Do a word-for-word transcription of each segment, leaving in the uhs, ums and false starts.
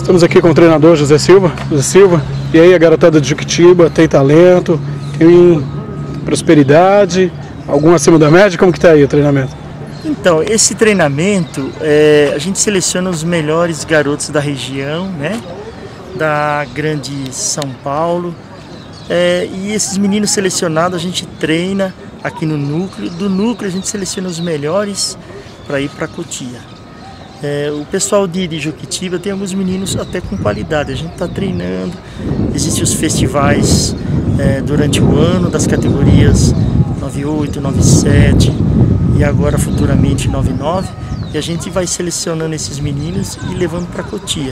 Estamos aqui com o treinador José Silva. José Silva, e aí a garotada de Juquitiba tem talento, tem prosperidade, algum acima da média? Como que está aí o treinamento? Então, esse treinamento, é, a gente seleciona os melhores garotos da região, né? Da grande São Paulo. É, e esses meninos selecionados a gente treina aqui no núcleo. Do núcleo a gente seleciona os melhores para ir para Cotia. É, o pessoal de, de Juquitiba tem alguns meninos até com qualidade, a gente está treinando. Existem os festivais é, durante o ano das categorias nove oito, nove sete e agora futuramente nove nove, e a gente vai selecionando esses meninos e levando para Cotia.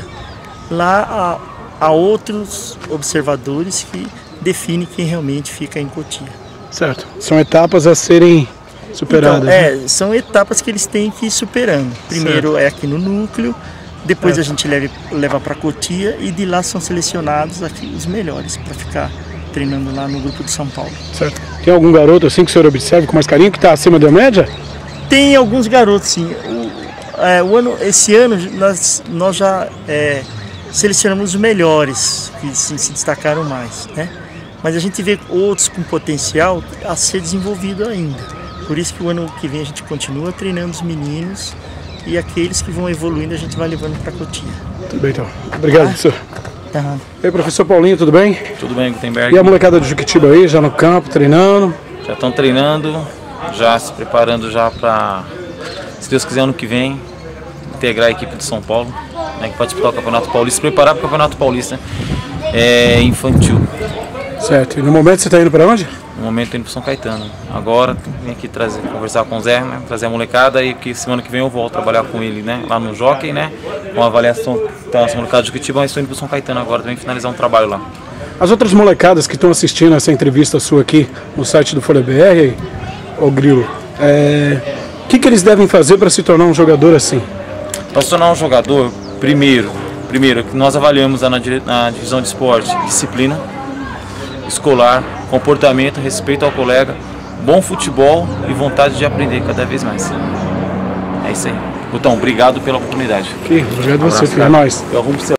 Lá há, há outros observadores que definem quem realmente fica em Cotia. Certo, são etapas a serem superadas. Então, é, né? São etapas que eles têm que ir superando. Primeiro certo. É aqui no núcleo, depois certo. A gente leva, leva para Cotia e de lá são selecionados aqui os melhores para ficar treinando lá no grupo de São Paulo. Certo. Tem algum garoto assim que o senhor observa com mais carinho que está acima da média? Tem alguns garotos, sim. O, é, o ano, esse ano nós, nós já é, selecionamos os melhores que sim, se destacaram mais, né? Mas a gente vê outros com potencial a ser desenvolvido ainda. Por isso que o ano que vem a gente continua treinando os meninos e aqueles que vão evoluindo a gente vai levando para Cotia. Tudo bem, então. Obrigado, ah, professor. Tá. E aí, professor Paulinho, tudo bem? Tudo bem, Gutenberg. E a molecada de Juquitiba aí, já no campo, treinando? Já estão treinando, já se preparando já para, se Deus quiser, ano que vem, integrar a equipe de São Paulo, né, que pode disputar o Campeonato Paulista, se preparar para o Campeonato Paulista é, infantil. Certo. E no momento você está indo para onde? No momento indo para São Caetano. Agora vim aqui trazer, conversar com o Zé, né, trazer a molecada e que semana que vem eu volto trabalhar com ele, né, lá no Jockey, né, com a avaliação da nossa molecada de Juquitiba, mas estou indo para São Caetano agora também finalizar um trabalho lá. As outras molecadas que estão assistindo essa entrevista sua aqui no site do Folha B R, ô Grilo, é... o que, que eles devem fazer para se tornar um jogador assim? Para se tornar um jogador, primeiro, primeiro que nós avaliamos na, na divisão de esporte, disciplina escolar, comportamento, respeito ao colega, bom futebol e vontade de aprender cada vez mais. É isso aí. Então, obrigado pela oportunidade. Okay, obrigado a você, é nóis.